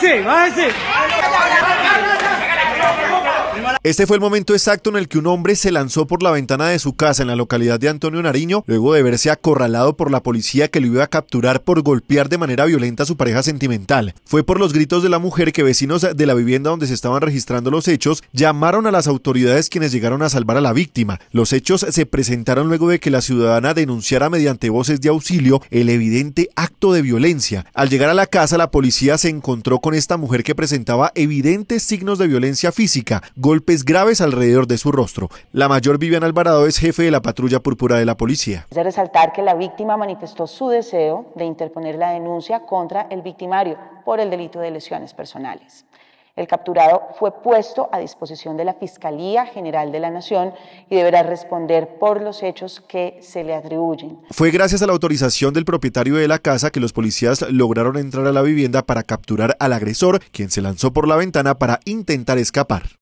bájese, bájese. Este fue el momento exacto en el que un hombre se lanzó por la ventana de su casa en la localidad de Antonio Nariño, luego de verse acorralado por la policía que lo iba a capturar por golpear de manera violenta a su pareja sentimental. Fue por los gritos de la mujer que vecinos de la vivienda donde se estaban registrando los hechos llamaron a las autoridades, quienes llegaron a salvar a la víctima. Los hechos se presentaron luego de que la ciudadana denunciara mediante voces de auxilio el evidente acto de violencia. Al llegar a la casa, la policía se encontró con esta mujer que presentaba evidentes signos de violencia física, golpes graves alrededor de su rostro. La mayor Viviana Alvarado es jefe de la patrulla púrpura de la policía. Es de resaltar que la víctima manifestó su deseo de interponer la denuncia contra el victimario por el delito de lesiones personales. El capturado fue puesto a disposición de la Fiscalía General de la Nación y deberá responder por los hechos que se le atribuyen. Fue gracias a la autorización del propietario de la casa que los policías lograron entrar a la vivienda para capturar al agresor, quien se lanzó por la ventana para intentar escapar.